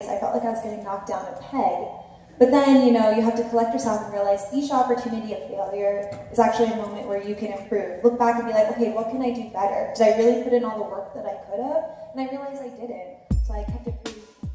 I felt like I was getting knocked down a peg. But then, you know, you have to collect yourself and realize each opportunity of failure is actually a moment where you can improve. Look back and be like, okay, what can I do better? Did I really put in all the work that I could have? And I realized I didn't. So I kept improving.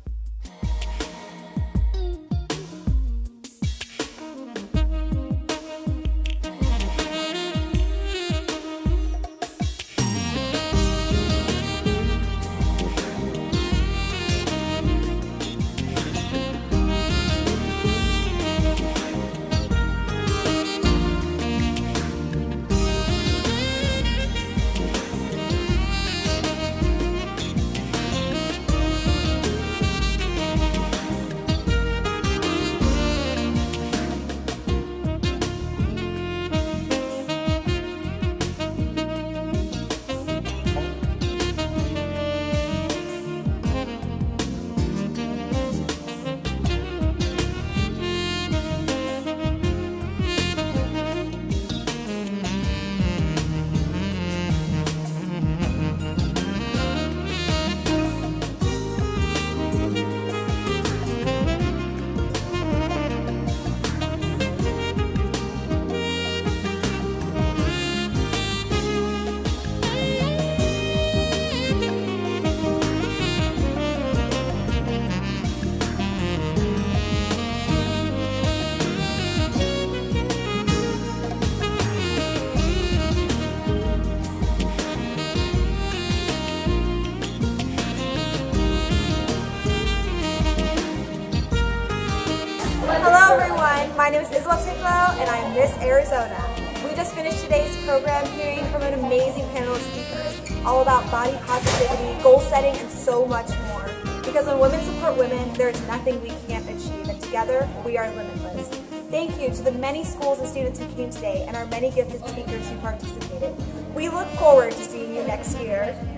Hello everyone, my name is Lathan and I'm Miss Arizona. We just finished today's program hearing from an amazing panel of speakers all about body positivity, goal setting, and so much more. Because when women support women, there is nothing we can't achieve, and together we are limitless. Thank you to the many schools and students who came today and our many gifted speakers who participated. We look forward to seeing you next year.